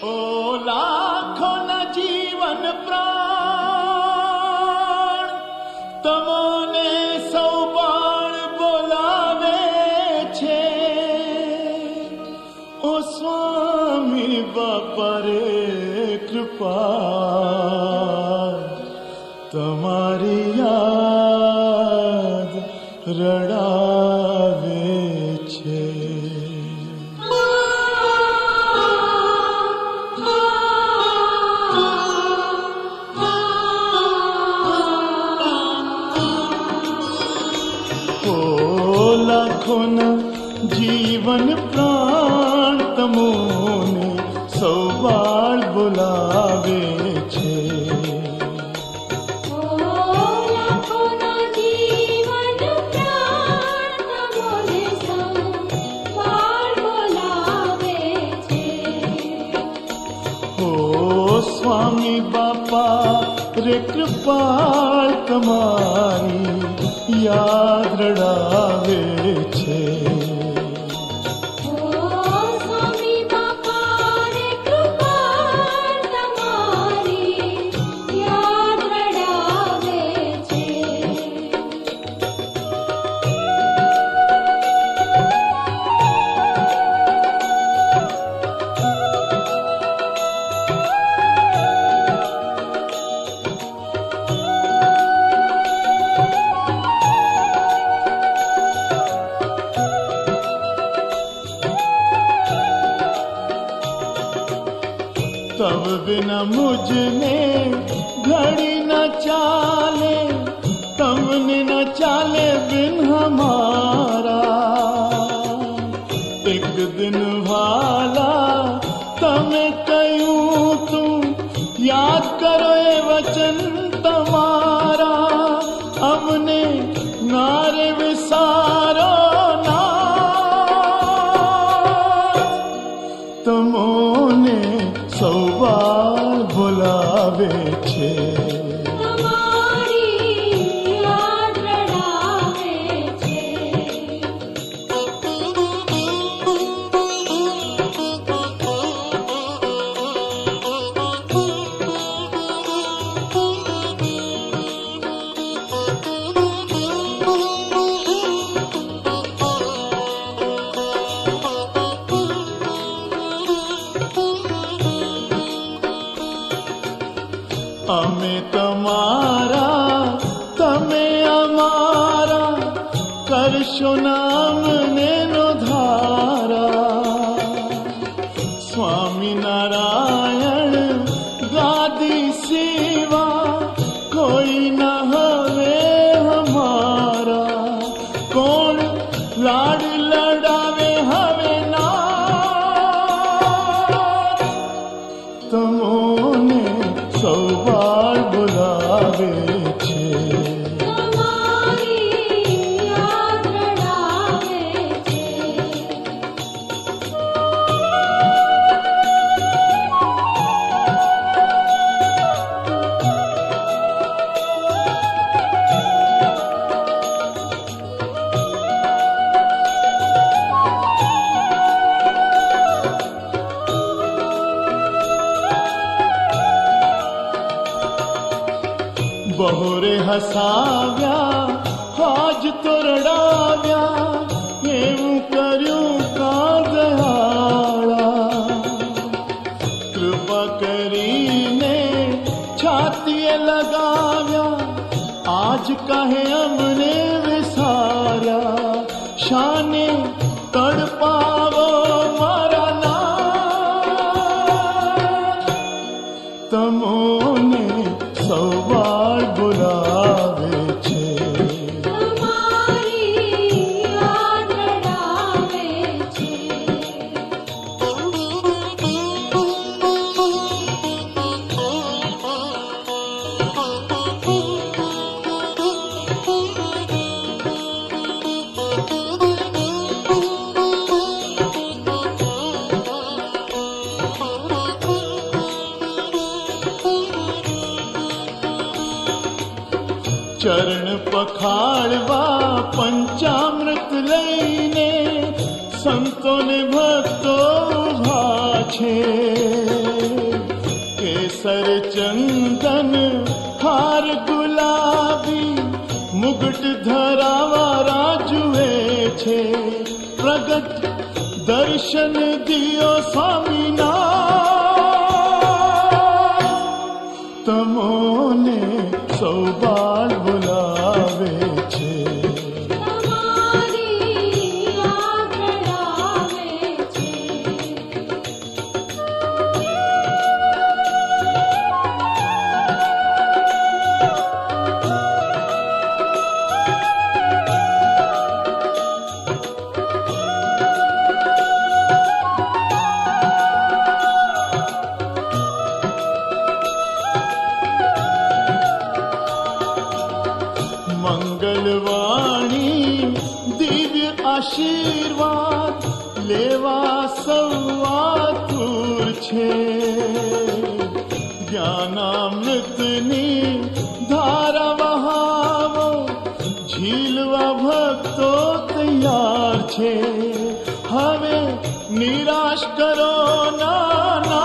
ओ लाखों न जीवन प्राण तमोने सौबाण बोलावे छे। ओ स्वामी बापा रे कृपा तमारी याद रड़ावे छे। लाखों न जीवन प्राण तमोने सौबाळ बोलावे छे। लाखों न जीवन प्राण तमोने सौबाळ बोलावे छे। ओ स्वामी बापा रे कृपाळ तमारी याद रड़ावे छे। ओ स्वामी बापा रे कृपाळ तमारी याद रड़ावे छे। तब बिना मुझ में घड़ी न चाले, तमने न चाले बिन हमारा। एक दिन भाला तमें कयूं तू याद करो ए वचन तमारा। हमने नारे विसारो ना तमोने सौबाळ बोलावे छे। तमारी याद रड़ावे छे। અમે તમારા તમે અમારા કરશો નામને નો ધારા। સ્વામિનારાયણ ગાદી સેવા કોઈ ન હવે હમારા। કોણ લાડ લડાવે હવે ના તમોને સૌબાળ બોલાવે છે। तमारी याद रड़ावे छे। બહોરે હસાવ્યા હાજ તો રડાવ્યા એવું કર્યું કાદહાળા। કૃપા કરીને છાતીએ લગાવ્યા આજ કહે અમને વિસાર્યા। શાને તડપાવો મારા નાથ તમોને સૌબાળ બોલાવે છે। तमारी याद रड़ावे छे। ચરણ પખાળવા પંચામૃત લઈને સંતોને ભક્તો ઉભા છે। ચંદન હાર ગુલાબી મુગટ ધરાવાળા જુએ છે પ્રગટ દર્શન દિયો સ્વામીના તમોને સૌબાળ બોલાવે છે તમારી યાદ રડાવે છે મંગલવાણી દિવ્ય આશીર્વાદ લેવા સૌઆતુર છે જ્ઞાનામૃતની ધારા વહાવો ઝીલવા ભક્તો તૈયાર છે હવે નિરાશ કરો ના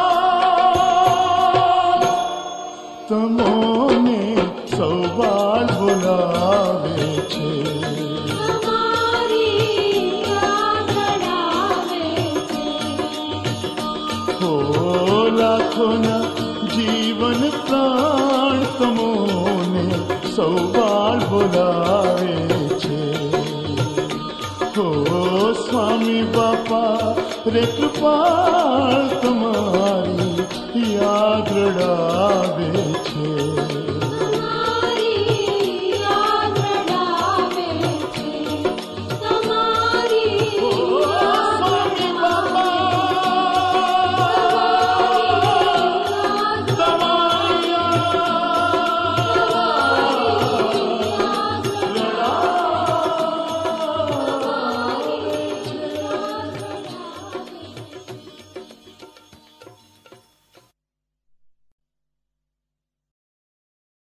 તમોને સૌબાળ બોલાવે છે તમારી યાદ રડાવે છે હો લાખોના જીવન પ્રાણ તમોને સૌબાળ બોલાવે છે હો સ્વામી બાપા રે કૃપાળ તમારી યાદ રડાવે છે